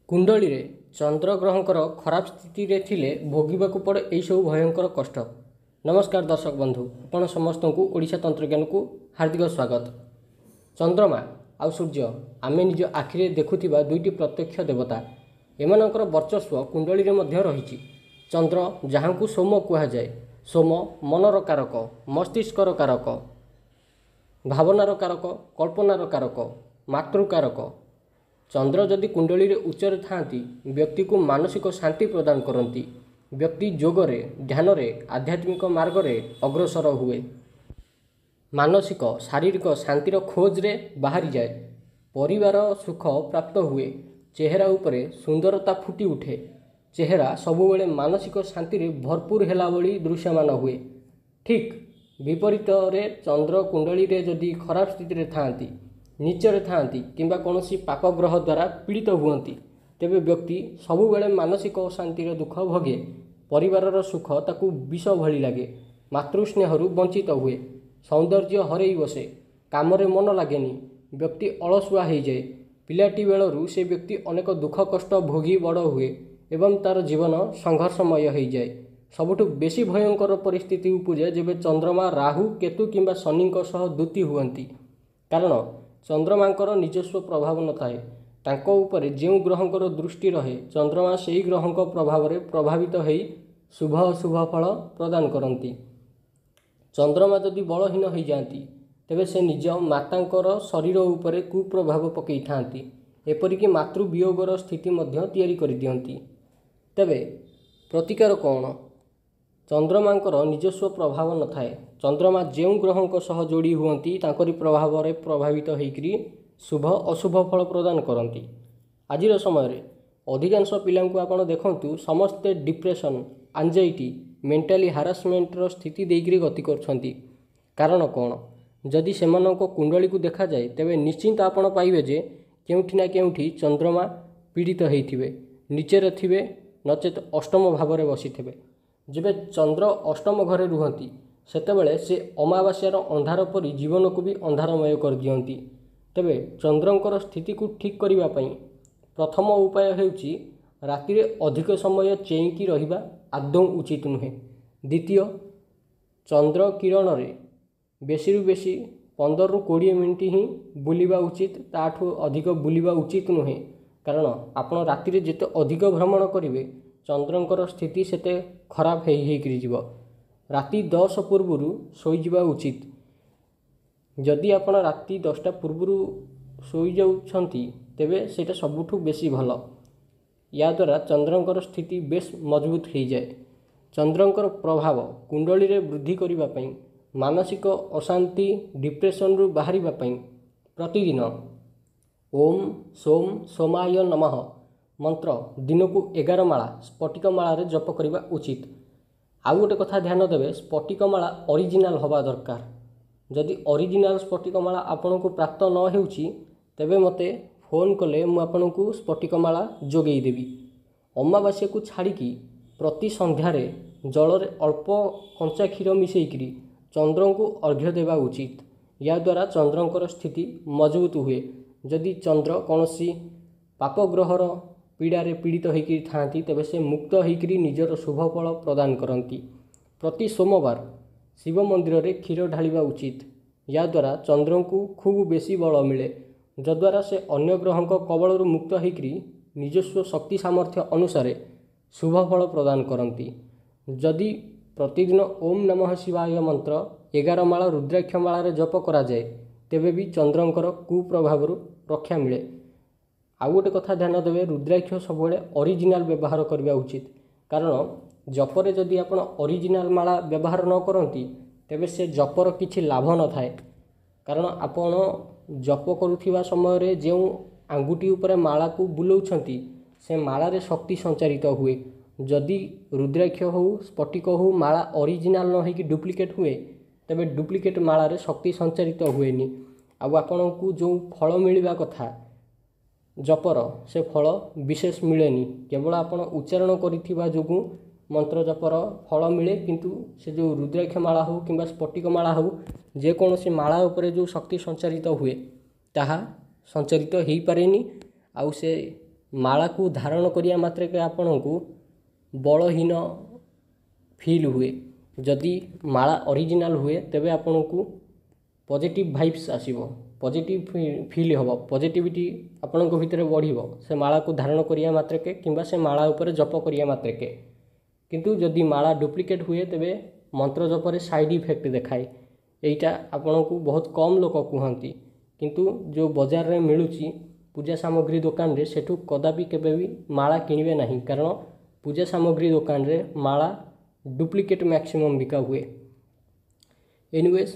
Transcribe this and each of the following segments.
कुंडली रे चंद्र ग्रहंकर खराब स्थिति रे थिले भोगिबाकू पड़े यही सब भयंकर कष्ट। नमस्कार दर्शक बंधु, आपण समस्त को ओडिशा तंत्रज्ञान को हार्दिक स्वागत। चंद्रमा आउ सूर्य आमे निज आखिरे देखुथिबा दुईटी प्रत्यक्ष देवता। एमानकर वर्चस्व कुंडली रे मध्य रहिछि। चंद्र जहाँकू सोम कुहा जाए, सोम मनर कारक, मस्तिष्कर कारक, भावनार कारक, कल्पनार कारक, मातृकारक। चंद्र जदि कुंडली रे उच्चरे थांती व्यक्ति को मानसिक शांति प्रदान करती। व्यक्ति योगरे ध्यान रे आध्यात्मिक मार्ग रे अग्रसर हुए, मानसिक शारीरिक शांतिर खोज रे बाहरी जाए, परिवार सुख प्राप्त हुए, चेहरा उपरे सुंदरता फुटी उठे, चेहरा सबुबले मानसिक शांति रे भरपूर हेला भली दृश्यमान हुए। ठीक विपरीत रे चंद्र कुंडली रे जदि खराब स्थिति रे थांती, नीचरे थांती किंबा कौनसी पाप ग्रह द्वारा पीड़ित हुअंती, तेबे व्यक्ति सबुबले मानसिक शांतिर दुख भोगे, परिवारर सुख ताकू विष भली लगे, मातृस्नेहरु वंचित हुए, सौंदर्य हरई बसे, कामरे मन लागेनी, व्यक्ति अलसुआ हो जाए। पिलाटी बेलू से व्यक्ति अनेक दुख कष्ट भोगी बड़ हुए एवं तार जीवन संघर्षमय हो जाए। सबुठु बेसी भयंकर परिस्थिति उपजे जेबे चंद्रमा राहु केतु किंबा शनि दुति हुअंती। कारण चंद्रमांकर निजस्व प्रभाव न थाए, तांको उपरे जेउ ग्रहंकर दृष्टि रहे चंद्रमा सेही ग्रहंक प्रभाव रे प्रभावित होई शुभ अशुभ फल प्रदान करती। चंद्रमा जदि बलहीन हो जाती तेबे से निज मातांकर शरीर उपरे कुप्रभाव पकई थांती, एपरिक मातृवियोगर स्थिति मध्य तैयारी कर दियंती। तेबे प्रतिकार कौन? चंद्रमांकर निजस्व प्रभाव न थाए। चंद्रमा जेउ ग्रहंक सह जोड़ी हुअंती तांकरी प्रभाव रे प्रभावित होइकरी शुभ अशुभ फल प्रदान करती। आजिर समय रे अधिकांश पिलांकु आपण देखंतु समस्ते डिप्रेशन, एंजाइटी, मेंटली हारासमेंट रो स्थिति देइकरी गति करछंती। कारण कौन? जदि सेमानक कुंडली को देखा जाए तेबे निश्चिंत आपण पाइबे जे केउठी ना केउठी चंद्रमा पीड़ित होइथिबे, नीचेरे थिबे, नचेत अष्टम भाव रे बसिथिबे। जेबे चंद्र अष्टम घरे रुहंती सेतेबेले से अमावास्यार अंधार परी जीवन को भी अंधारमय कर दियंती। तेबे चंद्रंकर स्थिति को ठीक करिबा पई प्रथम उपाय हेउची राति रे अधिक समय चेईकी रहिबा आदौ उचित नुहे। द्वितीय, चंद्र किरण रे बेसी रु बेसी 15 रु 20 मिनिट ही बुलिबा उचित, ताठू अधिक बुलिबा उचित नुहे। कारण आपण राति रे जेते अधिक भ्रमण करिवे चंद्रंकर स्थिति सेते खराब हेकरी जीव। राति 10 पूर्वरु सोई जिबा उचित। जदि आपण राति 10टा पूर्वरु सोई जाउछंती तेबे सेटा सबुठु बेसी भल। या द्वारा चंद्रंकर स्थिति बेस मजबूत हो जाए। चंद्रंकर प्रभाव कुंडली रे वृद्धि करिबा पई, मानसिक अशांति डिप्रेशन रु बाहरिबा पई प्रतिदिन ओम सोम सोमाय नमः मंत्र दिन को 11 माला स्फटिक माला रे जप करिबा उचित। आउ गोटे कथा ध्यान देवे, स्फटिक माला ओरिजिनाल हवा दरकार। जदि ओरिजिनाल स्फटिक माला आपन को प्राप्त न हेउची तेबे मते फोन कले मु आपन को स्फटिक माला जोगेई देबी। अमावास्या को छाड़िकी प्रति संध्यारे जल रे अल्प कंचा क्षीर मिसेइकरी चंद्र को अर्घ्य देवा उचित। या द्वारा चंद्रंकर स्थिति मजबूत हुए। जदि चंद्र कौनसी पाप ग्रहर पीड़ारे पीड़ित होकर थांती तेबे से मुक्त होकर निजर शुभ फल प्रदान करती। प्रति सोमवार शिव मंदिर रे क्षीर ढालिबा उचित। या द्वारा चंद्र को खूब बेसी बल मिले, जद्वारा से अन्य ग्रहंक कबलरू मुक्त होकर निजस्व शक्ति सामर्थ्य अनुसार शुभ फल प्रदान करती। जदि प्रतिदिन ओम नमः शिवाय मंत्र 11 माला रुद्राक्ष माला रे जप करा जाए तेबे भी चंद्रंकर कुप्रभाव रक्षा मिले। आउ गोटे कथा ध्यान देवे, रुद्राक्ष सबुबले ओरिजिनाल व्यवहार करबा उचित। कारण जपरे जदि आपण ओरिजिनाल माला व्यवहार न करती तेबे से जपर किछि लाभ न थाए। कारण आपण जप करुथिबा समय रे जेउ आंगुठी उपरे माला को बुलौछंती से माला रे शक्ति संचारित हुए। जदि रुद्राक्ष हो स्फटिक हो माला ओरिजिनाल न होइकि डुप्लिकेट हुए तेबे डुप्लिकेट माला रे शक्ति संचारित हुएनी। आउ आपण को जो फल मिलवा कथा जपर से फल विशेष मिलेनी। केवल आपण उच्चारण करिथिबा जोगु मंत्र जपर फल मिले, किंतु से जो रुद्राक्ष माला हो किंबा स्फटिक माला हो जे कोनोसी माला उपरे जो शक्ति संचारित हुए ताहा संचारित हो पारेनी। आउ से माला को धारण करिया मात्रे के आपण को बलहीन फील हुए। जदि माला ओरिजिनल हुए तेबे आपण को पॉजिटिव वाइब्स आसीबो, पॉजिटिव फील होबो, पॉजिटिविटी आपण को भितर बढ़िबो से माला को धारण करिया मात्रे के किंबा से माला ऊपर जप करिया मात्रे के। किंतु जदि माला डुप्लिकेट हुए तेबे मंत्र जपरे साइड इफेक्ट देखाए। एटा आपण को बहुत कम लोक कहती, किंतु जो बाजार रे मिलुची पूजा सामग्री दुकान रे सेठू कदापि केबे भी माला किनिबे नहीं, कारण पूजा सामग्री दुकान रे माला डुप्लिकेट मैक्सिमम बिका हुए। एनीवेज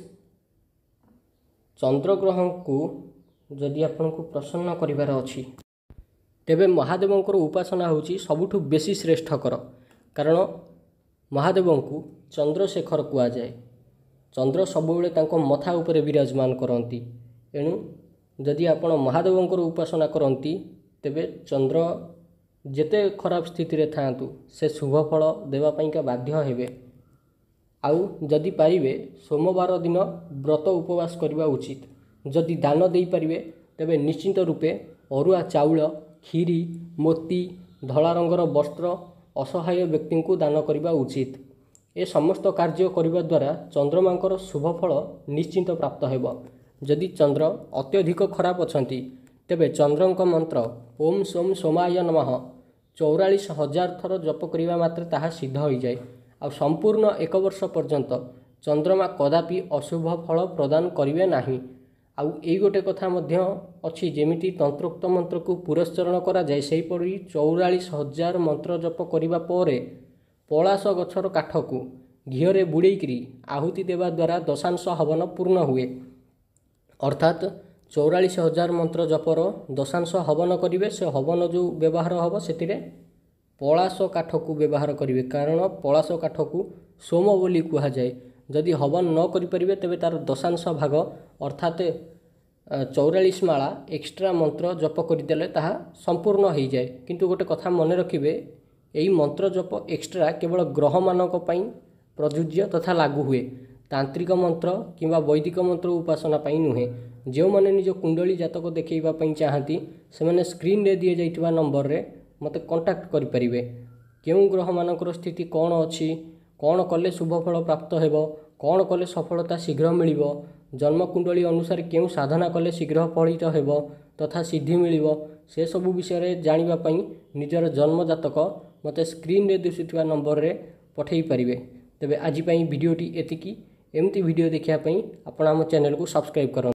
चंद्रग्रहण को जदि आपन को प्रसन्न करिवार अछि तेबे महादेवंकर उपासना होची सबुठु बेसी श्रेष्ठकर, कारण महादेवंकु चंद्रशेखर कुआ जाए। चंद्र सबुबेले तांको मथा उपरे विराजमान करंती, एणु जदि आपण महादेवंकर उपासना करंती तेबे चंद्र जेते खराब स्थिति रे थांतु से शुभ फल देवा पाइका बाध्य हेबे। आउ जदि पारिबे सोमवार दिन व्रत उपवास करबा उचित। जदि दान देई पारिबे तेबे निश्चित रूपे अरुआ चाउल, खीरी, मोती, धला रंगर वस्त्र असहाय व्यक्ति को दान करबा उचित। ए समस्त कार्य करबा द्वारा चंद्रमांकर शुभ फल निश्चित प्राप्त हेबो। जदि चंद्र अत्यधिक खराब अछंती तेबे चंद्रंक मंत्र ओम सोम सोमाय नमः 44,000 थर जप करिबा मात्र ताहा सिद्ध होई जाए। आ संपूर्ण 1 वर्ष पर्यंत चंद्रमा कदापि अशुभ फल प्रदान करिवे नाही। आउ एई गोटे कथा मध्य अछि, जेमिति तंत्रोक्त मंत्र को पुरस्चरण करा जाए सेही परि 44,000 मंत्र जप करिबा परे पलाश गछर काठ को घीरे बुड़ेकरी आहुति देवा द्वारा दशांश हवन पूर्ण हुए। अर्थात 44,000 मंत्र जपर दशांश हवन करिवे। से हवन जो व्यवहार हम से पलाश काठ को व्यवहार करिवे, कारण पलाश काठ को सोम बोली कहा जाए। जदि हवन न करिपारिबे तेबे तार दशांश भाग अर्थात 44 माला एक्स्ट्रा मंत्र जप करदेले ताहा संपूर्ण हो जाए। किंतु गोटे कथा मन रखिबे, यही मंत्र जप एक्स्ट्रा केवल ग्रह मानक पई प्रযোज्य तथा लागू हुए, तांत्रिक मंत्र किंवा वैदिक मंत्र उपासना पई नुहे। जो माने निज कुंडली जातक देखैबा पई चाहती से माने स्क्रीन रे दिए जाइतबा नंबर रे मते कांटेक्ट करि परिबे। केउ ग्रह मानकर स्थिति कौन अछि, कौन कले शुभ फल प्राप्त हेबो, कौन कले सफलता शीघ्र मिलिबो, जन्म कुंडली अनुसार केउ साधना कले शीघ्र फलित हेबो तथा सिद्धि मिलिबो, से सबु विषय रे जानिबा पई निजर जन्म जातक मते स्क्रीन रे दिसुथिबा नंबर रे पठेई परिबे। तेबे आजि पई भिडियोटी एतिकी। एमती वीडियो देखिया पई आपण हम चैनल को सब्सक्राइब करो।